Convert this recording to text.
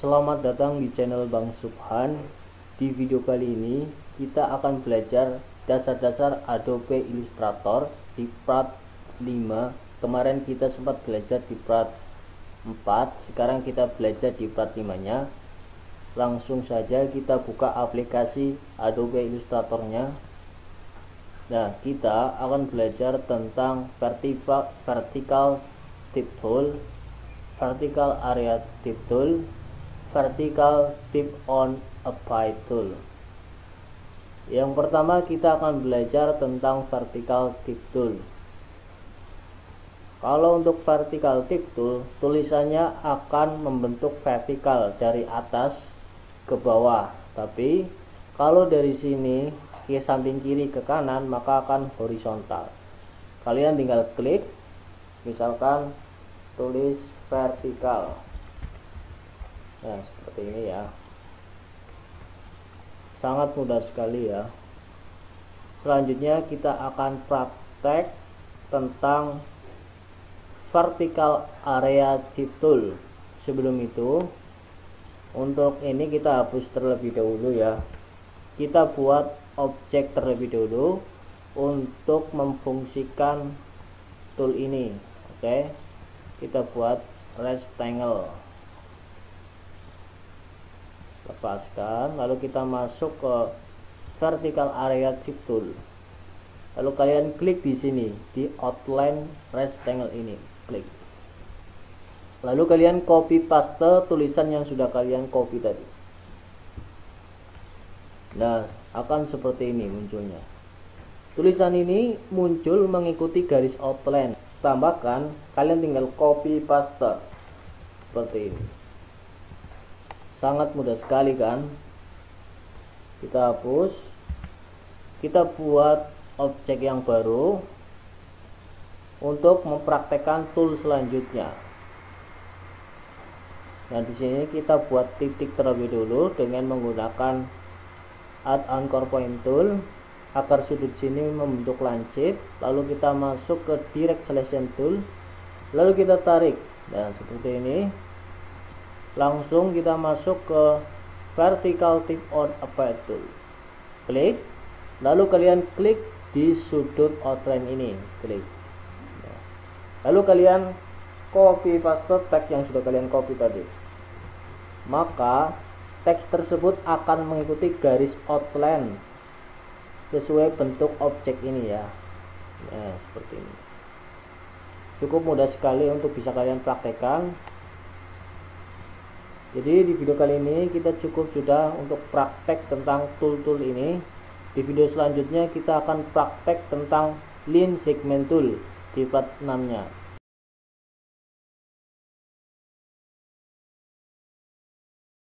Selamat datang di channel Bang Subhan. Di video kali ini kita akan belajar dasar-dasar Adobe Illustrator di part 5. Kemarin kita sempat belajar di part 4, sekarang kita belajar di part 5-nya. Langsung saja kita buka aplikasi Adobe Illustratornya. Nah, kita akan belajar tentang vertical tip tool, vertical area tip tool, vertical tip on apply tool. Yang pertama kita akan belajar tentang vertical tip tool. Kalau untuk vertical tip tool, tulisannya akan membentuk vertikal dari atas ke bawah, tapi kalau dari sini ke samping kiri ke kanan maka akan horizontal. Kalian tinggal klik, misalkan tulis vertikal. Nah, seperti ini ya. Sangat mudah sekali ya. Selanjutnya kita akan praktek tentang vertical area tip tool. Sebelum itu, untuk ini kita hapus terlebih dahulu ya. Kita buat objek terlebih dahulu untuk memfungsikan tool ini. Oke. Kita buat rectangle. Lepaskan, lalu kita masuk ke vertical area tip tool. Lalu kalian klik di sini di outline rectangle ini, klik. Lalu kalian copy paste tulisan yang sudah kalian copy tadi. Nah, akan seperti ini munculnya. Tulisan ini muncul mengikuti garis outline. Tambahkan, kalian tinggal copy paste seperti ini. Sangat mudah sekali kan? Kita hapus. Kita buat objek yang baru untuk mempraktekkan tool selanjutnya. Nah, di sini kita buat titik terlebih dulu dengan menggunakan add anchor point tool agar sudut sini membentuk lancip. Lalu kita masuk ke direct selection tool, lalu kita tarik. Nah, seperti ini. Langsung kita masuk ke vertical tip on apply tool, klik, lalu kalian klik di sudut outline ini, klik. Lalu kalian copy paste teks yang sudah kalian copy tadi. Maka teks tersebut akan mengikuti garis outline sesuai bentuk objek ini ya. Nah, seperti ini. Cukup mudah sekali untuk bisa kalian praktekkan. Jadi di video kali ini kita cukup sudah untuk praktek tentang tool-tool ini. Di video selanjutnya kita akan praktek tentang line segment tool di part 6-nya.